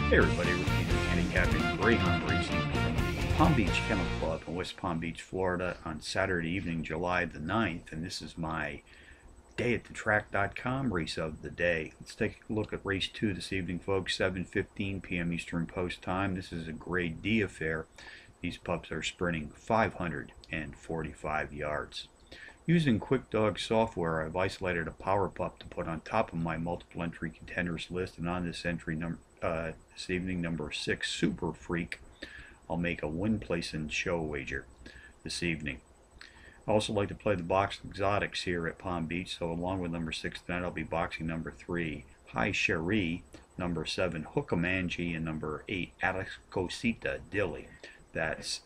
Hey everybody, we're handicapping greyhound racing from the Palm Beach Kennel Club in West Palm Beach, Florida on Saturday evening, July the 9th, and this is my dayatthetrack.com race of the day. Let's take a look at race 2 this evening, folks, 7:15 p.m. Eastern Post Time. This is a grade D affair. These pups are sprinting 545 yards. Using QuickDog software, I've isolated a power pup to put on top of my multiple entry contenders list, and on this entry this evening, number 6, Super Freak, I'll make a win place and show wager this evening. I also like to play the box exotics here at Palm Beach, so along with number 6 tonight, I'll be boxing number 3, High Cherie, number 7, Hookamanji, and number 8, Alex Cosita Dilly. That's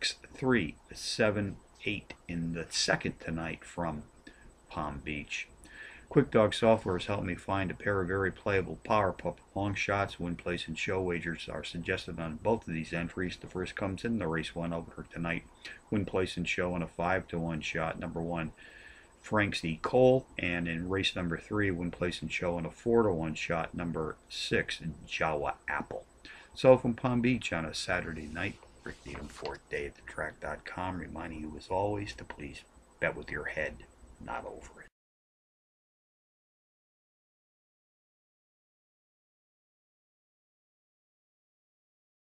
6-3-7-8 in the second tonight from Palm Beach. QuickDog software has helped me find a pair of very playable power pup long shots. Win place and show wagers are suggested on both of these entries. The first comes in the race 1 over tonight. Win place and show on a 5-to-1 shot, number 1, Frank C. Cole, and in race number 3, win place and show on a 4-to-1 shot, number 6, Jawa Apple. So from Palm Beach on a Saturday night, Rick Needham for dayatthetrack.com, reminding you as always to please bet with your head, not over it.